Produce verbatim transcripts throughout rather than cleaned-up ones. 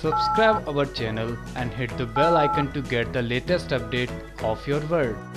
Subscribe our channel and hit the bell icon to get the latest update of your world.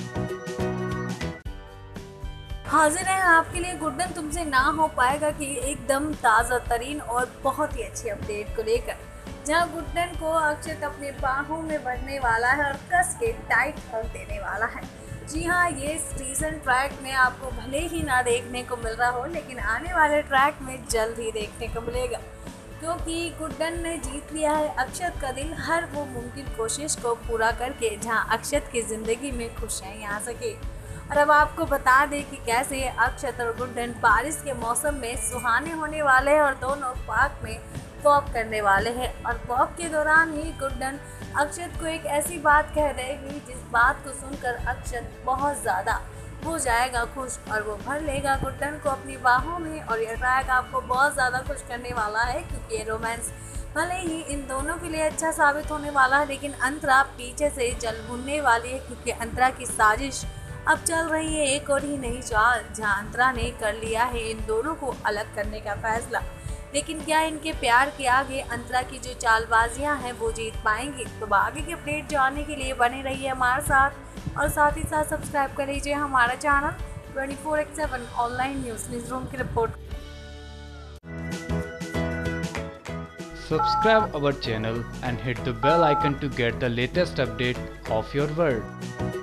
हाजिर है आपके लिए गुड्डन तुमसे ना हो पाएगा कि एकदम ताज़ा तरीन और बहुत ही अच्छी अपडेट को लेकर, जहां गुड्डन को अक्षत अपने बाहों में भरने वाला है और कस के टाइट कर देने वाला है। जी हाँ, ये टीजर ट्रैक में आपको भले ही ना देखने को मिल रहा हो, लेकिन आने वाले ट्रैक में जल्द ही देखने को मिलेगा, क्योंकि गुड्डन ने जीत लिया है अक्षत का दिल हर वो मुमकिन कोशिश को पूरा करके जहां अक्षत की ज़िंदगी में खुशियाँ आ सके। और अब आपको बता दें कि कैसे अक्षत और गुड्डन बारिश के मौसम में सुहाने होने वाले हैं और दोनों पार्क में वॉक करने वाले हैं। और वॉक के दौरान ही गुड्डन अक्षत को एक ऐसी बात कह देगी जिस बात को सुनकर अक्षत बहुत ज़्यादा हो जाएगा खुश और वो भर लेगा गुड्डन को अपनी बाहों में। और ये ट्रैक आपको बहुत ज़्यादा खुश करने वाला है, क्योंकि ये रोमांस भले ही इन दोनों के लिए अच्छा साबित होने वाला है, लेकिन अंतरा पीछे से जल भुनने वाली है, क्योंकि अंतरा की साजिश अब चल रही है एक और ही नई चाल, जहां अंतरा ने कर लिया है इन दोनों को अलग करने का फैसला। लेकिन क्या इनके प्यार के आगे अंतरा की जो चालबाजियां हैं वो जीत पाएंगी? तो आगे की अपडेट जानने के लिए बने रहिए हमारे साथ और साथ ही साथ सब्सक्राइब कर लीजिए हमारा channel twenty four X seven online news news room की रिपोर्ट। Subscribe our channel and hit the bell icon to get the latest update of your world.